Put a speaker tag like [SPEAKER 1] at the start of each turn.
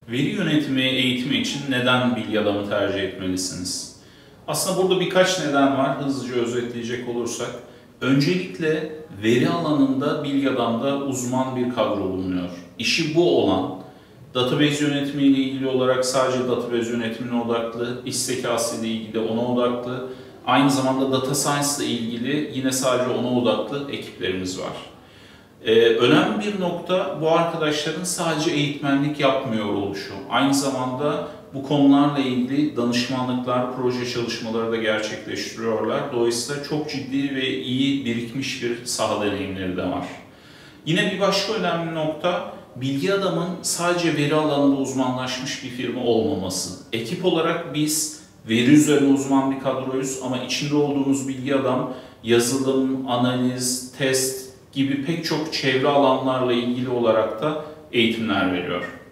[SPEAKER 1] Veri yönetimi eğitimi için neden bilgi adamı tercih etmelisiniz? Aslında burada birkaç neden var. Hızlıca özetleyecek olursak. Öncelikle veri alanında bilgi adamda uzman bir kadro bulunuyor. İşi bu olan, database yönetimi ile ilgili olarak sadece database yönetimine odaklı, iş zekası ile ilgili ona odaklı, aynı zamanda data science ile ilgili yine sadece ona odaklı ekiplerimiz var. Önemli bir nokta bu arkadaşların sadece eğitmenlik yapmıyor oluşu. Aynı zamanda bu konularla ilgili danışmanlıklar, proje çalışmaları da gerçekleştiriyorlar. Dolayısıyla çok ciddi ve iyi birikmiş bir saha deneyimleri de var. Yine bir başka önemli nokta, bilgi adamın sadece veri alanında uzmanlaşmış bir firma olmaması. Ekip olarak biz veri üzerine uzman bir kadroyuz ama içinde olduğumuz bilgi adam yazılım, analiz, test gibi pek çok çevre alanlarla ilgili olarak da eğitimler veriyor.